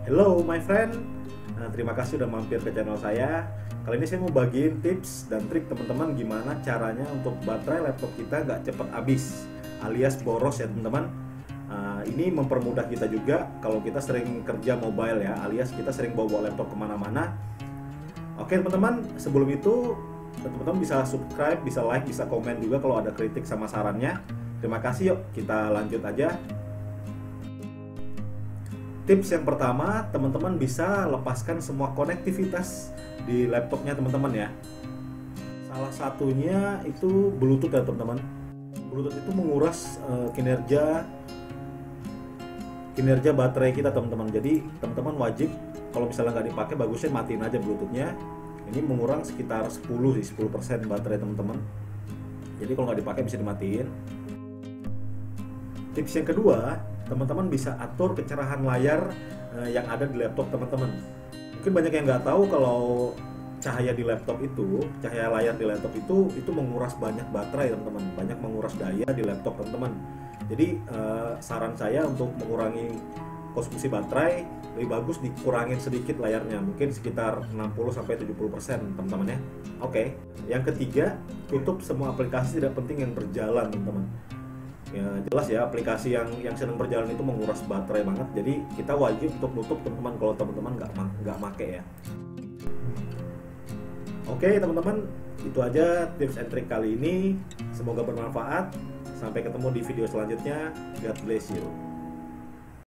Hello my friend, terima kasih udah mampir ke channel saya. Kali ini saya mau bagiin tips dan trik teman-teman gimana caranya untuk baterai laptop kita nggak cepet habis alias boros ya teman-teman. Ini mempermudah kita juga kalau kita sering kerja mobile ya, alias kita sering bawa laptop kemana-mana. Oke teman-teman, sebelum itu teman-teman bisa subscribe, bisa like, bisa komen juga kalau ada kritik sama sarannya. Terima kasih, yuk kita lanjut aja. Tips yang pertama, teman-teman bisa lepaskan semua konektivitas di laptopnya teman-teman ya. Salah satunya itu Bluetooth ya teman-teman. Bluetooth itu menguras kinerja baterai kita teman-teman. Jadi teman-teman wajib kalau misalnya nggak dipakai, bagusnya matiin aja Bluetoothnya. Ini mengurang sekitar 10% baterai teman-teman. Jadi kalau nggak dipakai bisa dimatiin. Tips yang kedua, teman-teman bisa atur kecerahan layar yang ada di laptop teman-teman. Mungkin banyak yang nggak tahu kalau cahaya layar di laptop itu menguras banyak baterai teman-teman, banyak menguras daya di laptop teman-teman. Jadi saran saya untuk mengurangi konsumsi baterai, lebih bagus dikurangin sedikit layarnya, mungkin sekitar 60-70% teman-teman ya. Oke. Yang ketiga, tutup semua aplikasi tidak penting yang berjalan teman-teman. Ya jelas ya, aplikasi yang sedang berjalan itu menguras baterai banget, jadi kita wajib untuk tutup teman-teman kalau teman-teman nggak make ya. Oke teman-teman, itu aja tips and trick kali ini, semoga bermanfaat. Sampai ketemu di video selanjutnya. God bless you.